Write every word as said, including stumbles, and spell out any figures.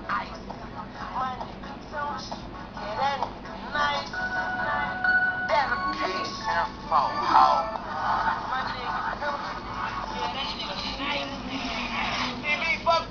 ice. My nigga too shit, yeah, that nigga nice. Dedication for hoe. My nigga too shit, yeah, that nigga nice. See me fuck.